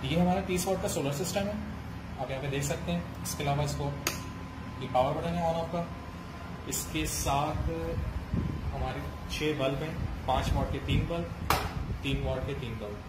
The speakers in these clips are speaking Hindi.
ये हमारा 30 वाट का सोलर सिस्टम है, आप यहाँ पे देख सकते हैं। इसके अलावा इसको ये पावर बटन है ऑन ऑफ का। इसके साथ हमारे 6 बल्ब हैं, 5 वाट के 3 बल्ब, 3 वाट के 3 बल्ब।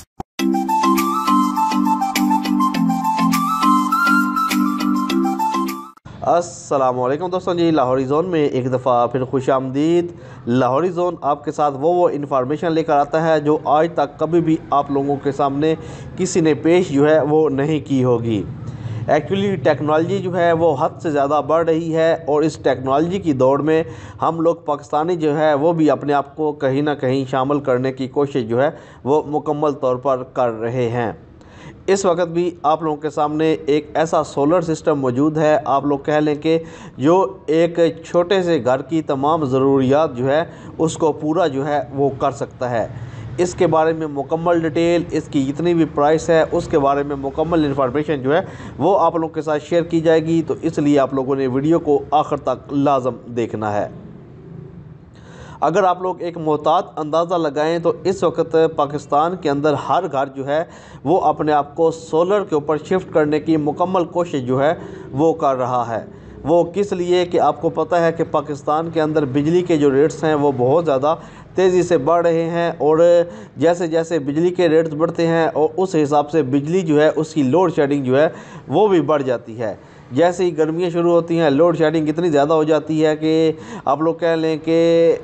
अस्सलामुअलैकुम दोस्तों जी, लाहौरी ज़ोन में एक दफ़ा फिर खुश आमदीद। लाहौरी ज़ोन आपके साथ वो इन्फॉर्मेशन लेकर आता है जो आज तक कभी भी आप लोगों के सामने किसी ने पेश जो है वो नहीं की होगी। एक्चुअली टेक्नोलॉजी जो है वो हद से ज़्यादा बढ़ रही है और इस टेक्नोलॉजी की दौड़ में हम लोग पाकिस्तानी जो है वो भी अपने आप को कहीं ना कहीं शामिल करने की कोशिश जो है वो मुकम्मल तौर पर कर रहे हैं। इस वक्त भी आप लोगों के सामने एक ऐसा सोलर सिस्टम मौजूद है, आप लोग कह लें कि जो एक छोटे से घर की तमाम ज़रूरियात जो है उसको पूरा जो है वो कर सकता है। इसके बारे में मुकम्मल डिटेल, इसकी जितनी भी प्राइस है उसके बारे में मुकम्मल इन्फॉर्मेशन जो है वो आप लोगों के साथ शेयर की जाएगी। तो इसलिए आप लोगों ने वीडियो को आखिर तक लाजम देखना है। अगर आप लोग एक मोहतात अंदाज़ा लगाएं तो इस वक्त पाकिस्तान के अंदर हर घर जो है वो अपने आप को सोलर के ऊपर शिफ्ट करने की मुकम्मल कोशिश जो है वो कर रहा है। वो किस लिए कि आपको पता है कि पाकिस्तान के अंदर बिजली के जो रेट्स हैं वो बहुत ज़्यादा तेज़ी से बढ़ रहे हैं और जैसे जैसे बिजली के रेट्स बढ़ते हैं और उस हिसाब से बिजली जो है उसकी लोड शेडिंग जो है वो भी बढ़ जाती है। जैसे ही गर्मियाँ शुरू होती हैं लोड शेडिंग इतनी ज़्यादा हो जाती है कि आप लोग कह लें कि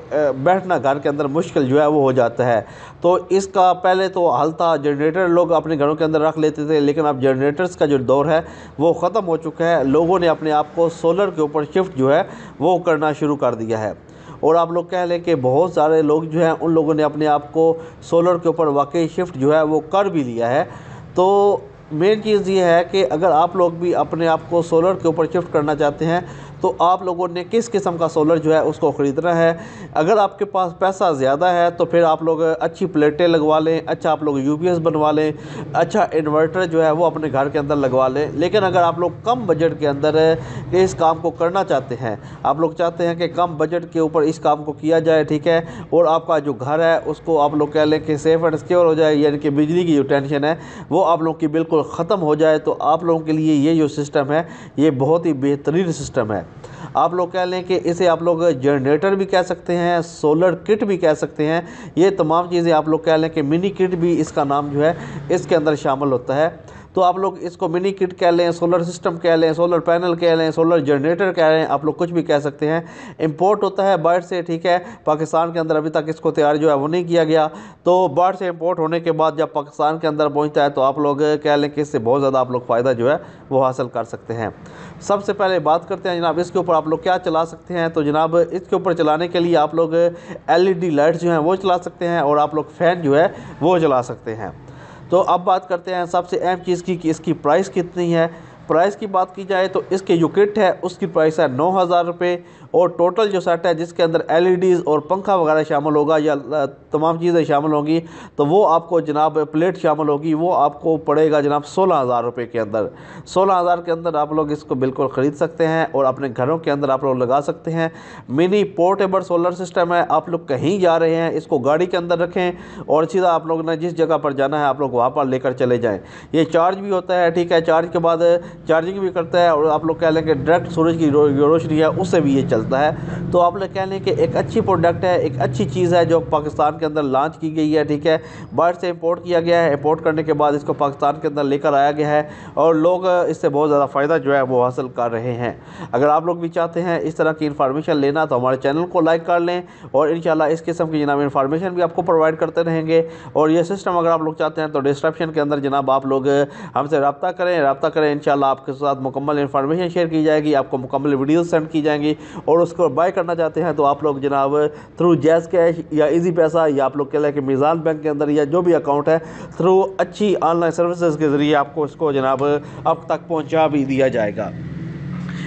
बैठना घर के अंदर मुश्किल जो है वो हो जाता है। तो इसका पहले तो हल था, जनरेटर लोग अपने घरों के अंदर रख लेते थे, लेकिन अब जनरेटर्स का जो दौर है वो ख़त्म हो चुका है। लोगों ने अपने आप को सोलर के ऊपर शिफ्ट जो है वो करना शुरू कर दिया है और आप लोग कह लें कि बहुत सारे लोग जो हैं उन लोगों ने अपने आप को सोलर के ऊपर वाकई शिफ्ट जो है वो कर भी लिया है। तो मेन चीज़ ये है कि अगर आप लोग भी अपने आप को सोलर के ऊपर शिफ्ट करना चाहते हैं तो आप लोगों ने किस किस्म का सोलर जो है उसको ख़रीदना है। अगर आपके पास पैसा ज़्यादा है तो फिर आप लोग अच्छी प्लेटें लगवा लें, अच्छा आप लोग यूपीएस बनवा लें, अच्छा इन्वर्टर जो है वो अपने घर के अंदर लगवा लें। लेकिन अगर आप लोग कम बजट के अंदर इस काम को करना चाहते हैं, आप लोग चाहते हैं कि कम बजट के ऊपर इस काम को किया जाए, ठीक है, और आपका जो घर है उसको आप लोग कह लें कि सेफ़ एंड सिक्योर हो जाए, यानी कि बिजली की जो टेंशन है वो आप लोग की बिल्कुल ख़त्म हो जाए, तो आप लोगों के लिए ये जो सिस्टम है ये बहुत ही बेहतरीन सिस्टम है। आप लोग कह लें कि इसे आप लोग जनरेटर भी कह सकते हैं, सोलर किट भी कह सकते हैं। ये तमाम चीज़ें आप लोग कह लें कि मिनी किट भी इसका नाम जो है इसके अंदर शामिल होता है। तो आप लोग इसको मिनी किट कह लें, सोलर सिस्टम कह लें, सोलर पैनल कह लें, सोलर जनरेटर कह लें, आप लोग कुछ भी कह सकते हैं। इंपोर्ट होता है बाहर से, ठीक है, पाकिस्तान के अंदर अभी तक इसको तैयार जो है वो नहीं किया गया। तो बाहर से इंपोर्ट होने के बाद जब पाकिस्तान के अंदर पहुंचता है तो आप लोग कह लें कि इससे बहुत ज़्यादा आप लोग फ़ायदा जो है वो हासिल कर सकते हैं। सबसे पहले बात करते हैं जनाब इसके ऊपर आप लोग क्या चला सकते हैं। तो जनाब इसके ऊपर चलाने के लिए आप लोग LED लाइट्स जो हैं वो चला सकते हैं और आप लोग फ़ैन जो है वो चला सकते हैं। तो अब बात करते हैं सबसे अहम चीज़ की कि इसकी प्राइस कितनी है। प्राइस की बात की जाए तो इसके जो किट है उसकी प्राइस है 9,000 रुपये और टोटल जो सेट है जिसके अंदर LEDs और पंखा वगैरह शामिल होगा या तमाम चीज़ें शामिल होंगी तो वो आपको जनाब प्लेट शामिल होगी, वो आपको पड़ेगा जनाब 16,000 रुपये के अंदर। 16,000 के अंदर आप लोग इसको बिल्कुल ख़रीद सकते हैं और अपने घरों के अंदर आप लोग लगा सकते हैं। मिनी पोर्टेबल सोलर सिस्टम है, आप लोग कहीं जा रहे हैं इसको गाड़ी के अंदर रखें और सीधा आप लोग ने जिस जगह पर जाना है आप लोग वहाँ पर लेकर चले जाएँ। ये चार्ज भी होता है, ठीक है, चार्ज के बाद चार्जिंग भी करता है और आप लोग कह लें कि डायरेक्ट सूरज की रोशनी है उससे भी ये चलता है। तो आप लोग कह लें कि एक अच्छी प्रोडक्ट है, एक अच्छी चीज़ है जो पाकिस्तान के अंदर लॉन्च की गई है, ठीक है, बाहर से इंपोर्ट किया गया है, इंपोर्ट करने के बाद इसको पाकिस्तान के अंदर लेकर आया गया है और लोग इससे बहुत ज़्यादा फ़ायदा जो है वो हासिल कर रहे हैं। अगर आप लोग भी चाहते हैं इस तरह की इन्फॉर्मेशन लेना तो हमारे चैनल को लाइक कर लें और इंशाल्लाह इस किस्म की जनाब इन्फॉर्मेशन भी आपको प्रोवाइड करते रहेंगे। और ये सिस्टम अगर आप लोग चाहते हैं तो डिस्क्रिप्शन के अंदर जनाब आप लोग हमसे रब्ता करें, इंशाल्लाह आपके साथ मुकम्मल इन्फॉर्मेशन शेयर की जाएगी, आपको मुकम्मल वीडियोस सेंड की जाएंगी। और उसको बाय करना चाहते हैं तो आप लोग जनाब थ्रू जैज़ कैश या इजी पैसा या आप लोग कह लें कि मीज़ान बैंक के अंदर या जो भी अकाउंट है थ्रू अच्छी ऑनलाइन सर्विसेज के ज़रिए आपको इसको जनाब अब तक पहुंचा भी दिया जाएगा।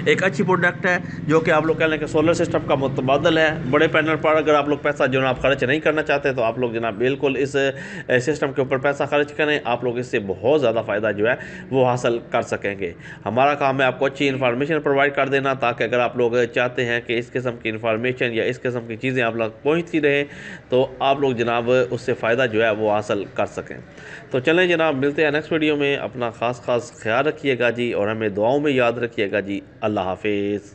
एक अच्छी प्रोडक्ट है जो कि आप लोग कह लें कि सोलर सिस्टम का मुतबादल है। बड़े पैनल पर अगर आप लोग पैसा जो आप खर्च नहीं करना चाहते तो आप लोग जनाब बिल्कुल इस सिस्टम के ऊपर पैसा खर्च करें, आप लोग इससे बहुत ज़्यादा फ़ायदा जो है वो हासिल कर सकेंगे। हमारा काम है आपको अच्छी इन्फॉर्मेशन प्रोवाइड कर देना, ताकि अगर आप लोग चाहते हैं कि इस किस्म की इन्फॉर्मेशन या इस किस्म की चीज़ें आप लोग पहुँचती रहें तो आप लोग जनाब उससे फ़ायदा जो है वो हासिल कर सकें। तो चलें जनाब, मिलते हैं नेक्स्ट वीडियो में। अपना ख़ास ख्याल रखिएगा जी और हमें दुआओं में याद रखिएगा जी। अल्लाह हाफिज़।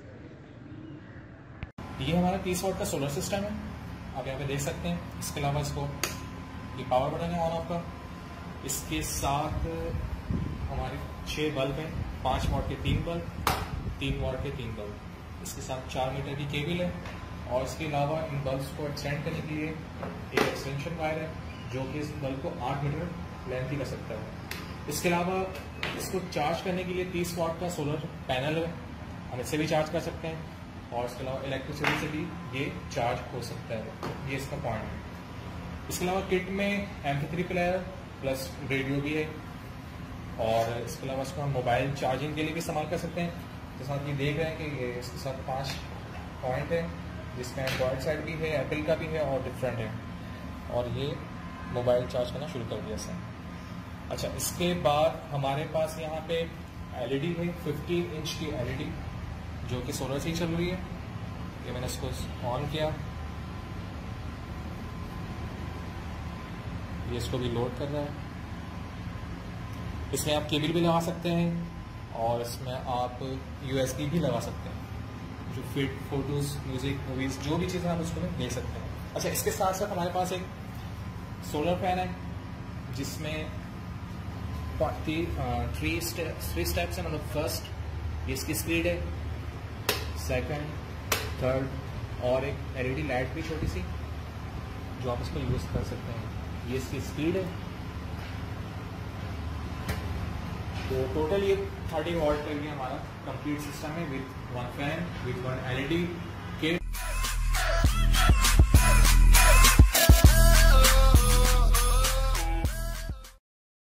ये हमारा 30 वाट का सोलर सिस्टम है, आप यहाँ पे देख सकते हैं। इसके अलावा इसको ये पावर बटन है ऑन ऑफ का। इसके साथ हमारे 6 बल्ब हैं, 5 वाट के 3 बल्ब, 3 वाट के 3 बल्ब। इसके साथ 4 मीटर की केबल है और इसके अलावा इन बल्ब्स को एक्सटेंड करने के लिए एक एक्सटेंशन वायर है जो कि इस बल्ब को 8 मीटर लेंथ ही कर सकता है। इसके अलावा इसको चार्ज करने के लिए 30 वाट का सोलर पैनल है, हम इससे भी चार्ज कर सकते हैं और इसके अलावा इलेक्ट्रिसिटी से भी ये चार्ज हो सकता है। ये इसका पॉइंट है। इसके अलावा किट में MP3 प्लेयर प्लस रेडियो भी है और इसके अलावा इसको हम मोबाइल चार्जिंग के लिए भी इस्तेमाल कर सकते हैं। जैसा आप ये देख रहे हैं कि ये इसके साथ 5 पॉइंट है, जिसमें एंड्रॉयड साइड भी है, एप्पल का भी है और डिफरेंट है, और ये मोबाइल चार्ज करना शुरू कर दिया सर। अच्छा, इसके बाद हमारे पास यहाँ पे LED है, 50 इंच की LED जो कि सोलर से ही चल रही है। ये मैंने इसको ऑन किया, ये इसको भी लोड कर रहा है। इसमें आप केबल भी लगा सकते हैं और इसमें आप USB भी लगा सकते हैं, जो फिट फोटोज, म्यूजिक, मूवीज, जो भी चीज़ें आप उसको में ले सकते हैं। अच्छा, इसके साथ साथ हमारे पास एक सोलर फैन है जिसमें 3 स्टेप्स है। मतलब फर्स्ट ये इसकी स्पीड है, सेकंड, थर्ड और एक LED लाइट भी छोटी सी जो आप इसको यूज कर सकते हैं। ये इसकी स्पीड है। तो टोटल ये 30 वाट का ये हमारा कंप्लीट सिस्टम है with 1 fan, with 1 LED kit.